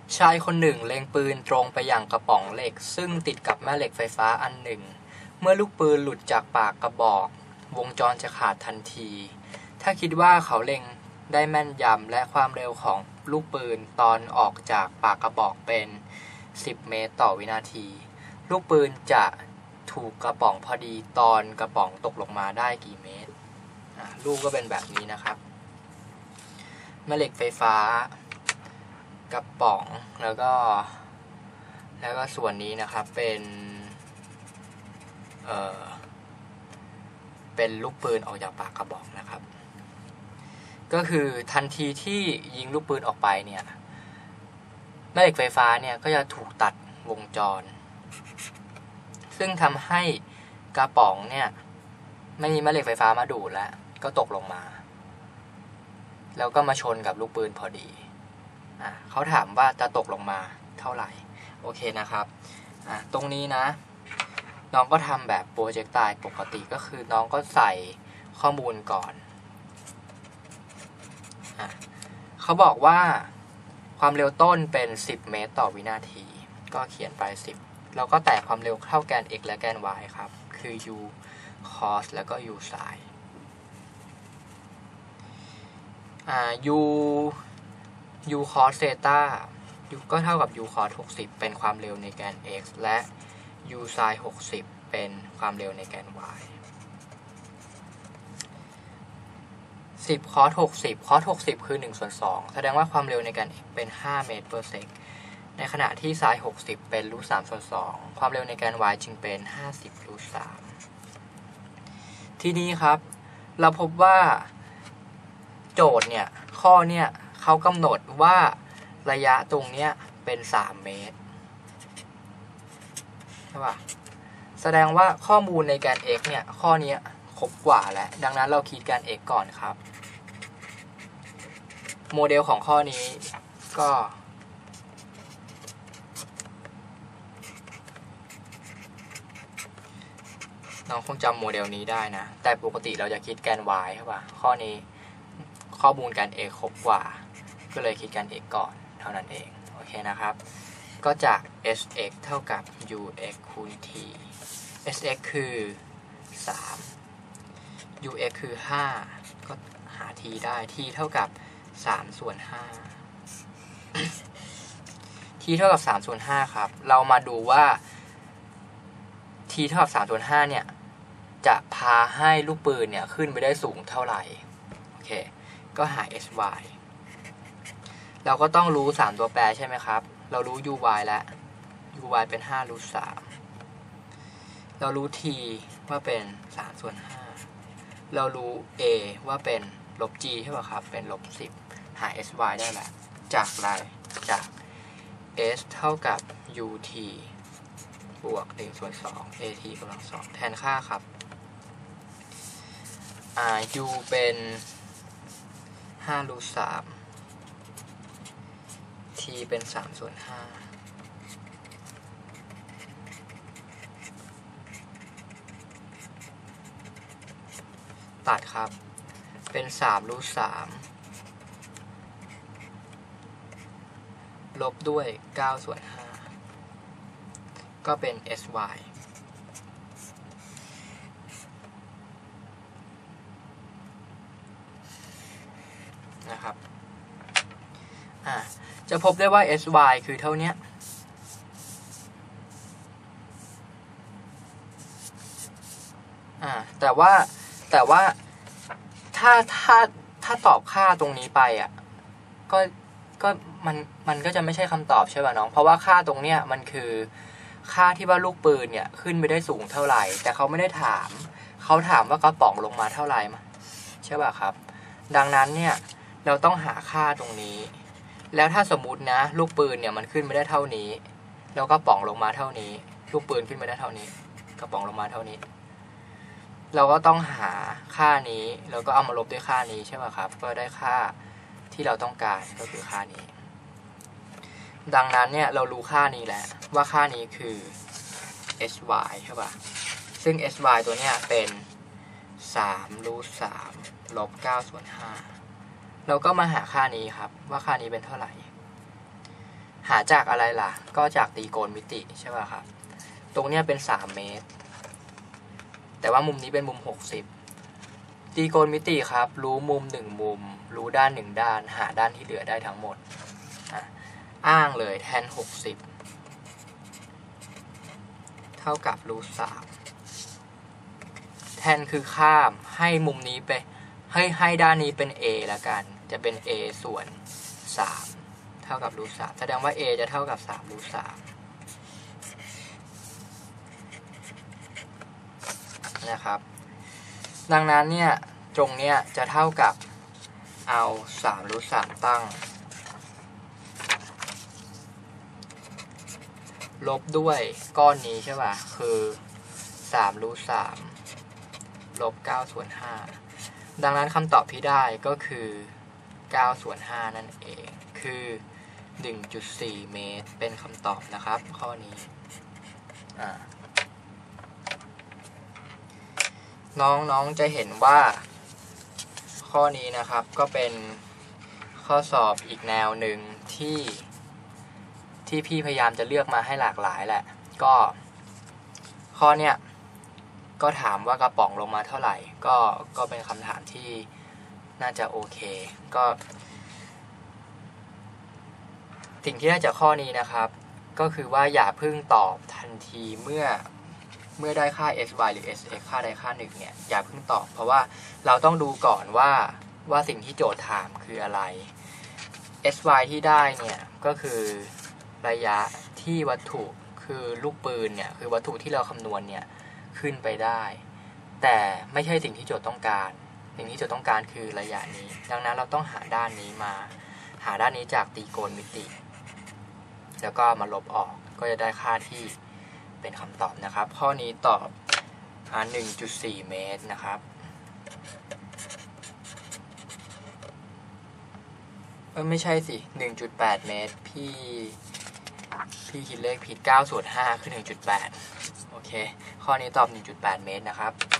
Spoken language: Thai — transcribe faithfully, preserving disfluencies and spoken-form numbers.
ชายคนหนึ่งเล็งปืนตรงไปยังกระป๋องเหล็กซึ่งติดกับแม่เหล็กไฟฟ้าอันหนึ่งเมื่อลูกปืนหลุดจากปากกระบอกวงจรจะขาดทันทีถ้าคิดว่าเขาเล็งได้แม่นยำและความเร็วของลูกปืนตอนออกจากปากกระบอกเป็นสิบเมตรต่อวินาทีลูกปืนจะถูกกระป๋องพอดีตอนกระป๋องตกลงมาได้กี่เมตรลูกก็เป็นแบบนี้นะครับแม่เหล็กไฟฟ้ากระป๋องแล้วก็แล้วก็ส่วนนี้นะครับเป็นเอ่อเป็นลูกปืนออกจากปากกระบอกนะครับก็คือทันทีที่ยิงลูกปืนออกไปเนี่ยแม่เหล็กไฟฟ้าเนี่ยก็จะถูกตัดวงจรซึ่งทำให้กระป๋องเนี่ยไม่มีแม่เหล็กไฟฟ้ามาดูดแล้วก็ตกลงมาแล้วก็มาชนกับลูกปืนพอดีอ่ะเขาถามว่าจะตกลงมาเท่าไหร่โอเคนะครับอ่ะตรงนี้นะน้องก็ทำแบบโปรเจกต์ไตล์ปกติก็คือน้องก็ใส่ข้อมูลก่อนอ่ะเขาบอกว่าความเร็วต้นเป็นสิบเมตรต่อวินาทีก็เขียนไปสิบแล้วก็แตกความเร็วเข้าแกน x และแกน y ครับคือ u cos แล้วก็ u sin อ่า u u cos theta u ก็เท่ากับ u cos หกสิบเป็นความเร็วในแกน x และ u sin หกสิบเป็นความเร็วในแกน y สิบ cos หกสิบ cos หกสิบคือหนึ่งส่วนสองแสดงว่าความเร็วในแกน x เป็นห้าเมตร per sec ในขณะที่ sin หกสิบเป็นรูทสามส่วนสองความเร็วในแกน y จึงเป็นห้าสิบรูทสามทีนี้ครับเราพบว่าโจทย์เนี่ยข้อเนี่ยเขากำหนดว่าระยะตรงเนี้ยเป็นสามเมตรใช่ป่ะแสดงว่าข้อมูลในแกน x เนี่ยข้อนี้ครบกว่าแล้วดังนั้นเราคิดแกน x ก่อนครับโมเดลของข้อนี้ก็น้องคงจำโมเดลนี้ได้นะแต่ปกติเราจะคิดแกน y ใช่ป่ะข้อนี้ข้อมูลแกน x ครบกว่าก็เลยคิดแกน x ก่อนเท่านั้นเองโอเคนะครับก็จาก sx เท่ากับ ux คูณ t sx คือสาม ux คือห้าก็หา t ได้ t เท่ากับสามส่วนห้า t เท่ากับสามส่วนห้าครับเรามาดูว่า t เท่ากับสามส่วนห้าเนี่ยจะพาให้ลูกปืนเนี่ยขึ้นไปได้สูงเท่าไหร่โอเคก็หา sy เราก็ต้องรู้สามตัวแปรใช่ไหมครับเรารู้ uy แล้ว uy เป็นห้ารูทสามเรารู้ t ว่าเป็นสามส่วนห้าเรารู้ a ว่าเป็นลบ g ใช่ป่ะครับเป็นลบสิบหา sy ได้แหละจากอะไรจาก s เท่ากับ ut บวกหนึ่งส่วนสอง at กำลังสองแทนค่าครับอ่า u เป็นห้ารูทสาม t เป็นสามส่วนห้าตัดครับเป็นสามรูทสามลบด้วยเก้าส่วนห้าก็เป็น sy นะครับอ่ะจะพบได้ว่า sy คือเท่านี้อ่าแต่ว่าแต่ว่าถ้าถ้าถ้าตอบค่าตรงนี้ไปอ่ะก็ก็มันมันก็จะไม่ใช่คำตอบใช่ป่ะน้องเพราะว่าค่าตรงเนี้ยมันคือค่าที่ว่าลูกปืนเนี่ยขึ้นไปได้สูงเท่าไหร่แต่เขาไม่ได้ถามเขาถามว่ากระป๋องลงมาเท่าไหร่มาใช่ป่ะครับดังนั้นเนี่ยเราต้องหาค่าตรงนี้แล้วถ้าสมมุตินะลูกปืนเนี่ยมันขึ้นไม่ได้เท่านี้แล้วกระป๋องลงมาเท่านี้ลูกปืนขึ้นไม่ได้เท่านี้กระป๋องลงมาเท่านี้เราก็ต้องหาค่านี้แล้วก็เอามาลบด้วยค่านี้ใช่ไหมครับก็ได้ค่าที่เราต้องการก็คือค่านี้ดังนั้นเนี่ยเรารู้ค่านี้แล้วว่าค่านี้คือ sy ใช่ป่ะซึ่ง sy ตัวเนี้ยเป็นสามรูทสามลบเก้าส่วนห้าเราก็มาหาค่านี้ครับว่าค่านี้เป็นเท่าไหร่หาจากอะไรล่ะก็จากตรีโกณมิติใช่ป่ะครับตรงเนี้ยเป็นสามเมตรแต่ว่ามุมนี้เป็นมุมหกสิบตรีโกณมิติครับรู้มุมหนึ่งมุมรู้ด้านหนึ่งด้านหาด้านที่เหลือได้ทั้งหมดอ้างเลยแทนหกสิบเท่ากับรูทสามแทนคือข้ามให้มุมนี้ไปให้ให้ด้านนี้เป็น a ละกันจะเป็น a ส่วนสามเท่ากับรูทสามแสดงว่า a จะเท่ากับสามรูทสามนะครับดังนั้นเนี่ยตรงเนี้ยจะเท่ากับเอาสามรูทสามตั้งลบด้วยก้อนนี้ใช่ป่ะคือสามรูทสามลบเก้าส่วนห้าดังนั้นคำตอบที่ได้ก็คือเก้าส่วนห้านั่นเองคือ หนึ่งจุดสี่ เมตรเป็นคำตอบนะครับข้อนี้น้องๆจะเห็นว่าข้อนี้นะครับก็เป็นข้อสอบอีกแนวหนึ่งที่ที่พี่พยายามจะเลือกมาให้หลากหลายแหละก็ข้อเนี้ยก็ถามว่ากระป๋องลงมาเท่าไหร่ก็ก็เป็นคำถามที่น่าจะโอเคก็สิ่งที่ได้จากข้อนี้นะครับก็คือว่าอย่าเพิ่งตอบทันทีเมื่อเมื่อได้ค่า sy หรือ sx ค่าใดค่าหนึ่งเนี่ยอย่าเพิ่งตอบเพราะว่าเราต้องดูก่อนว่าว่าสิ่งที่โจทย์ถามคืออะไร sy ที่ได้เนี่ยก็คือระยะที่วัตถุคือลูกปืนเนี่ยคือวัตถุที่เราคำนวณเนี่ยขึ้นไปได้แต่ไม่ใช่สิ่งที่โจทย์ต้องการสิ่งที่โจทย์ต้องการคือระยะนี้ดังนั้นเราต้องหาด้านนี้มาหาด้านนี้จากตรีโกณมิติแล้วก็มาลบออกก็จะได้ค่าที่เป็นคำตอบนะครับข้อนี้ตอบอ่า หนึ่งจุดสี่ เมตรนะครับเออไม่ใช่สิ หนึ่งจุดแปด เมตรพี่พี่คิดเลขผิดเก้าส่วนห้าคือ หนึ่งจุดแปด โอเคข้อนี้ตอบ หนึ่งจุดแปด เมตรนะครับ